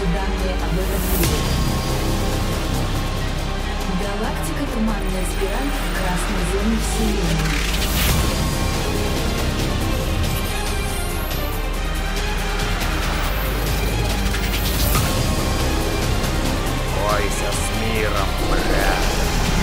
данные об этом мире. Галактика Туманная спираль в красной зоне Вселенной. Бойся с миром, брат.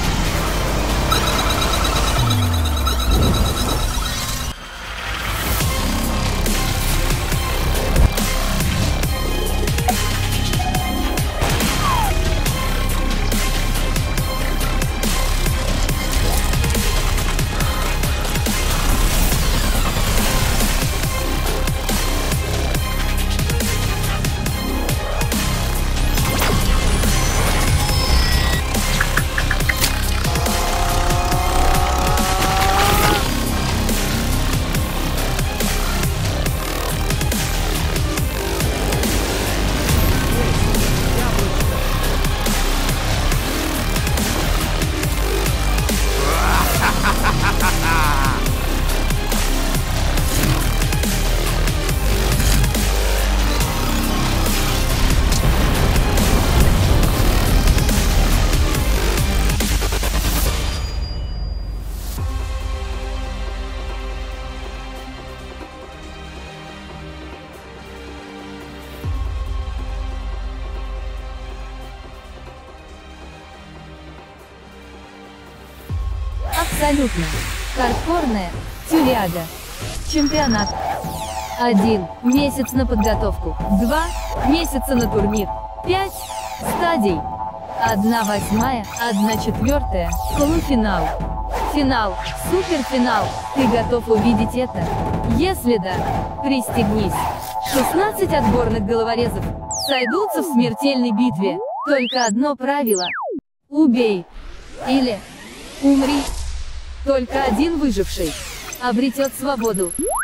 Абсолютно. Хардкорная тюряга. Чемпионат. 1 месяц на подготовку. 2 месяца на турнир. 5 стадий. 1/8, 1/4, полуфинал. Финал, суперфинал. Ты готов увидеть это? Если да, пристегнись. 16 отборных головорезов сойдутся в смертельной битве. Только одно правило. Убей. Или умри. Только один выживший обретет свободу.